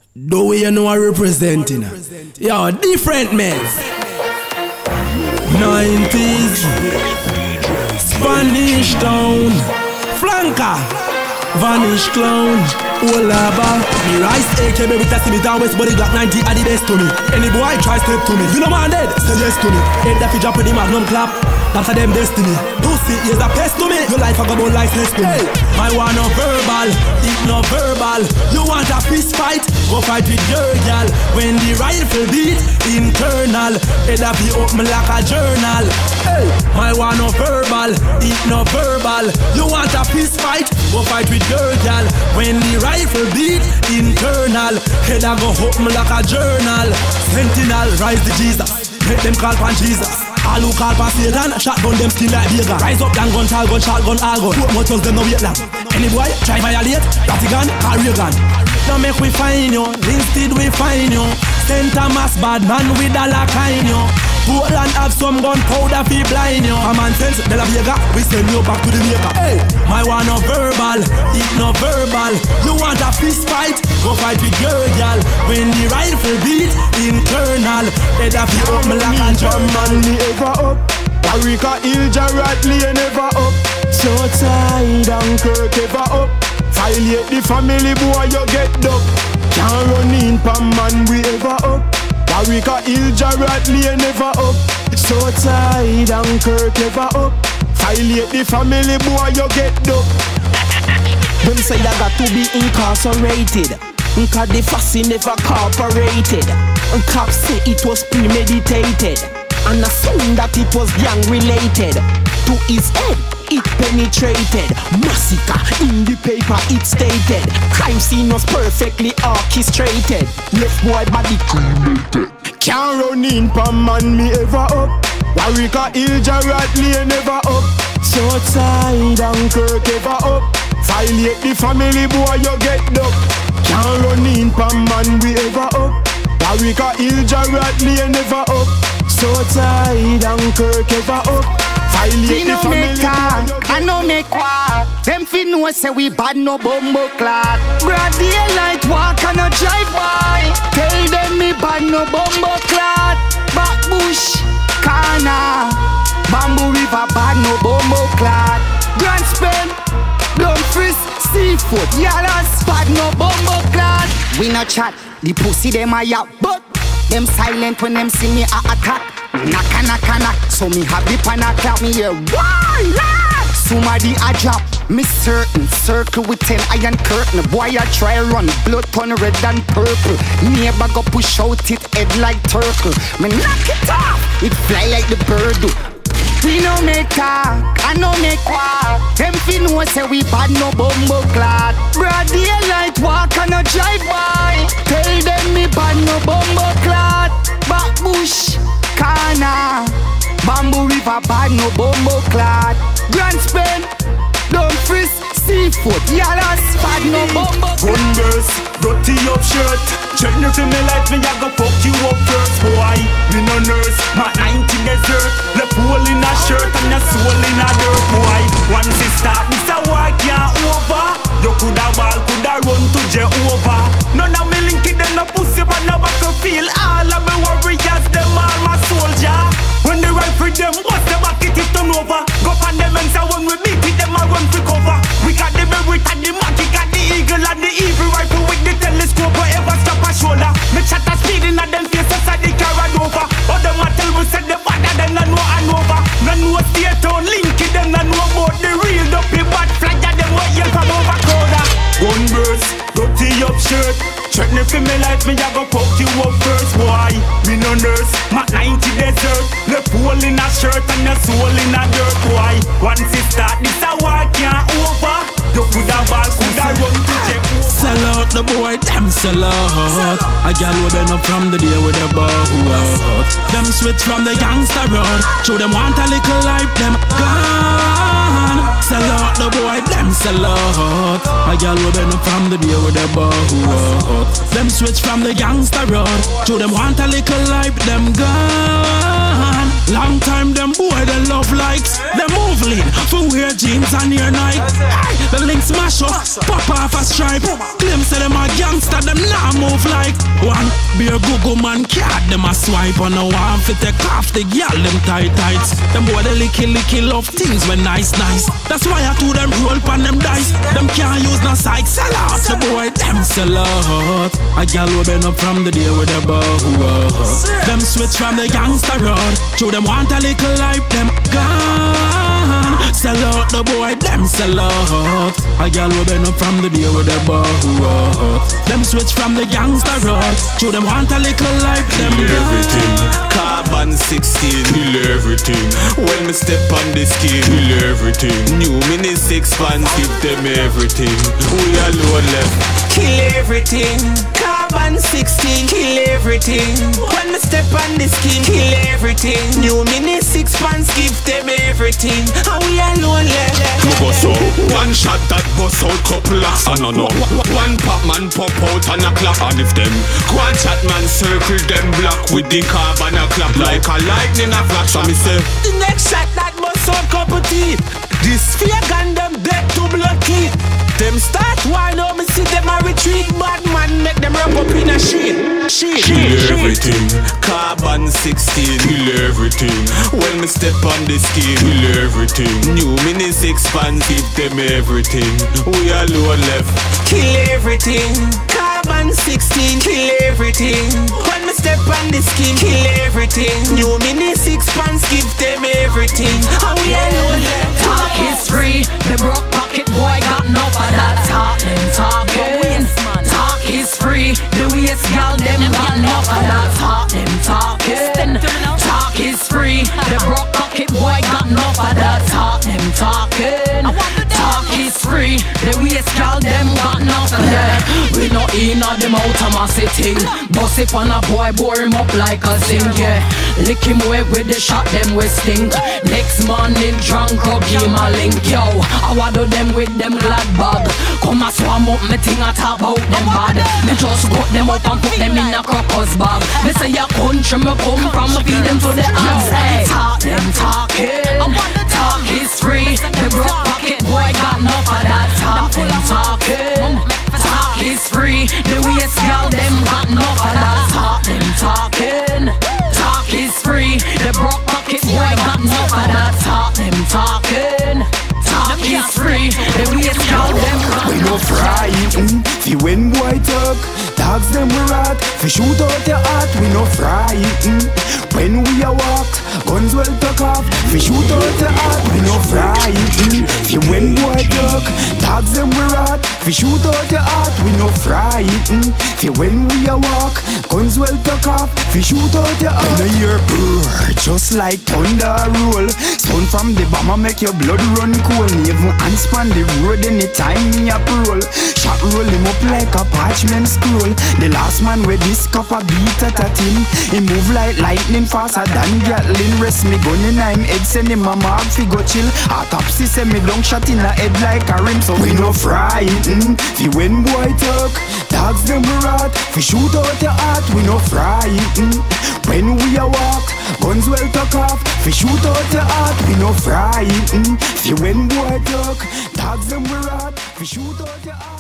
The way you know I representing. Yo, different men. 90s Spanish town Flanker Vanish clown Olaba Me rise AK baby testing me down West body Glock 90 are the best to me. Any boy try step to me. You know man dead, say yes to me. Ain't that fi drop with the magnum clap. That's a them destiny. Pussy is a pest to me. Your life a go about like less to me. I want no verbal, it no verbal. You want a fist fight? Go fight with your girl. When the rifle beat, internal. Head up you up me like a journal. Hey, I want no verbal, it no verbal. You want a fist fight? Go fight with your girl. When the rifle beat, internal. Head up go up me like a journal. Sentinel, rise the Jesus. Make them call upon Jesus. All who call for Satan, shotgun them skin like Vega. Rise up, gang gun, tall gun, shotgun, all gun. Put motors, them no wait long. Any boy, try violate, Dutty gun, Kari gun. Now make we find you, instead we find you. St. Thomas bad man with a lock kind you. Portland have some gunpowder fi blind you. Common sense, De La Vega, we send you back to the maker. Hey, my one no verbal, it no verbal. You want a fist fight? Go fight with your girl. When the rifle beat, internal. Head up you up me like a drum man. Me ever up, Parika Ilja Ratley never up. So tired and Kirk ever up. Violate the family boy you get duck. Can't run in pan man we ever up. Parika Ilja Ratley never up. So tired and Kirk ever up. Violate the family boy you get duck. Them say I got to be incarcerated. Cause the fussy never cooperated. Cops say it was premeditated. And assume that it was gang related. To his head, it penetrated. Massacre, in the paper it stated. Crime scene was perfectly orchestrated. Left boy body cremated. Can't run in pan man me ever up. Parika Ilja Ratley never up. So tired and Kirk ever up. Violate the family boy you get duck. Can't run in pan man we ever up. Parika Ilja Ratley never up. So tired and Kirk ever up. Violate the family boy you get I no make war. Them fi know say we bad no bumbo clad. Broad daylight walk and a drive by. Tell them me bad no bumbo clad. Back bush, Kana, Bamboo River bad no bumbo clad. Grand Spend, Dumfries, Seafood, Yalas bad no bumbo clad. We no chat, the pussy them a yap, but them silent when them see me a attack. Knock, knock, knock, so me have the pan a clap me here. Why? Somebody a drop, me certain. Circle with 10 iron curtain. Boy a try run, blood turn red and purple. Neighbor go push out it head like turtle. Me knock it off, it fly like the bird do. We no make talk, I no make war. Them fi know say we bad no bumbo clad. Broad daylight walk and a drive by. Tell them me bad no bumbo clad. Back bush, Kana, Bamboo River bad no bumbo clad. Grand Spend, Dumfries, Seafood, Yalas bad no bumbo clad. Gun burst, dirty up shirt. Check me for me like me, I go fuck you up first. Boy, me no nurse, my 19 desert. Left hole in a shirt and a soul in a dirt. Boy, once it start, this a war can't over. You coulda ball, coulda run to Jehovah. None of me link it, them no pussy, but no battlefield. All of me warriors, them all my soldier. When they ride for them, what's the back it is turn over. Go on them and say when we beat it, them a run for cover. We got the merit and the monkey, got the eagle and the evil rifle with the telescope. Whatever stop a shoulder. Me chat a speeding at them faces at the Caradova. Or them a tell we said the father, them no know and over. No know state town, link it, them no know about the real dopey bad flagger, them what yell from over corner. Gun burst, dirty up shirt. Check me for me like me, I go fuck you up first, boy. Me no nurse, my 90 desert. Left hole in a shirt and a soul in a dirt, boy. Once it start, this a war can't over. You coulda ball, coulda run to check. Sell out the boy, them sell out. A gal who been up from the day with the boat. Them switch from the gangster road. Show them want a little life, them gone. Sell out the boy, them sell out. A gal who been up from the day with the boat. Them switch from the gangster road. Show them want a little life, them gone. Long time them boy they love likes. Them move lean for wear jeans and ear Nike. The link smash up, pop off a stripe. Claim say them a gangster, them nah move like. Be a Google man cat, them a swipe on the one fi take off the girl, them tight tights. Them boy they licky love things when nice. That's why I do them roll pan them dice. Them can't use no psych, sell out. The boy them sell out. A girl will been up from the day with the bow. Them switch from the gangster road. Show them want a little life, them gone. Sell out the boy, them sell out. A girl will been up from the day with the bow. Them switch from the gangster road. Show them want a little life, them kill everything. gone. Carbon 16, kill everything. When me step on the scheme, kill everything. New mini 6 fans, give them everything. We alone left, kill everything. Carbon 16, kill everything. When me step on the scheme, kill everything. New mini 6 fans, give them everything. And we alone left. Me go so one shot that bust out couple of no. One pop man pop out and a clap. And if them one shot man circle them block with the carbon a clap like a lightning a flash. So me say the next shot that bust out couple teeth. This fear gun them dead to blocky. Them start why now me see them a retreat. Bad man make them wrap up in a sheet. kill everything. Carbon 16, Kill everything. when me step on the scheme, Kill everything. new mini 6 fans, give them everything. We alone left, kill everything. Carbon 16, kill everything. When me step on the scheme, kill everything. New mini 6 fans, give them everything. And we alone left. Talk is free. The broke pocket boy got enough of that talking. Talk is free. The waste gal them got enough of that talking. Talk is free. The broke pocket boy got enough of that talking. Talk is free. The waste gal them got enough of that. We no in or them out of my sitting. Bust it on a boy, bore him up like a zinc. Yeah, lick him away with the shot them we stink. Next morning drunk up give him a link. Yo, I waddle them with them glad bag. Come a swam up me thing a talk about them bad. Me just cut them up and put them in a crocus bag. Me say your country me come from, me feed them to the hands. Hey, talk them talking. Talk is free. The broke pocket boy got enough of that. Talk them talking. Talk is free. The waste girl them got enough of that. Talk them talking. Talk is free. The broke pocket boy got enough of that. Talk them talking. Talk is free. The waste girl them got We no frighten, fi when boy talk. Dogs them we rat, fi shoot out your heart. We no frighten, when we a walk. Guns well tuck off, fi shoot out your heart. We no frighten, fi when boy talk. Dogs them we rat, fi shoot out your heart. We no frighten, fi when we a walk. Guns well tuck off, fi shoot out your heart. When I hear brrr, just like thunder roll. Sound from the bomber make your blood run cold. Even hands span the road anytime me a roll. Shot roll him up like a parchment scroll. The last man with this cup a beat at him. He move like lightning faster than Gatling. Rest me gun in him head, send him a mark fi go chill. Autopsy send me long shot in a head like a rim. So we no frighten, fi when boy talk. Dogs them we rat, fi shoot out your heart. We no frighten, when we a walk. Guns well tuck off, fi shoot out your heart. We no frighten, fi when boy talk. Dogs them we rat, fi shoot out your heart.